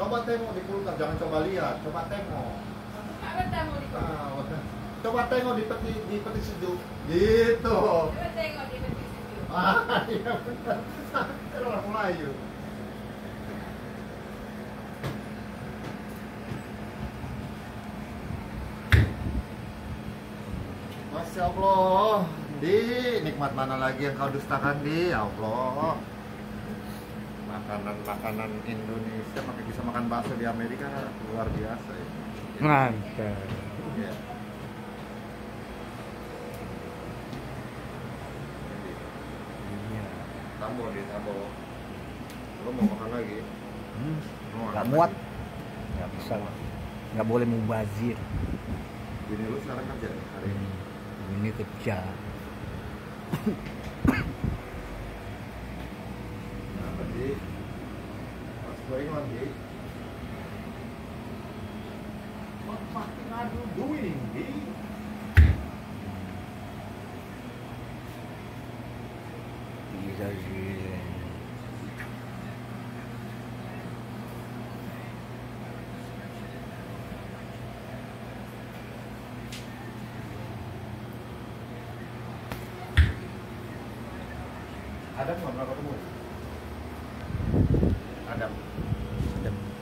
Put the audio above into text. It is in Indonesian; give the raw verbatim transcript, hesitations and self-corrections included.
Coba tengok di kulkas, jangan coba lihat, coba tengok. Apa tengok di kulkas? Ah, coba tengok di peti di peti sejuk. Gitu. Coba tengok di peti sejuk. Ah, iya benar. Itu orang Melayu. Masya Allah, di nikmat mana lagi yang kau dustakan di, ya Allah. Makanan-makanan Indonesia, makanya bisa makan bakso di Amerika luar biasa ya. Mantap. Ya. Iya. Tambah di tambah. Lo mau makan lagi? Hmm. Mau Nggak makan muat. lagi? Nggak bisa. Nggak boleh mubazir. Bini lu sekarang kerja nih, hari ini. Ini kerja. Apa sih? What's going on, Di? What fucking are you doing, Di? Bisa sih. Adam nggak pernah ketemu? Adam. Dan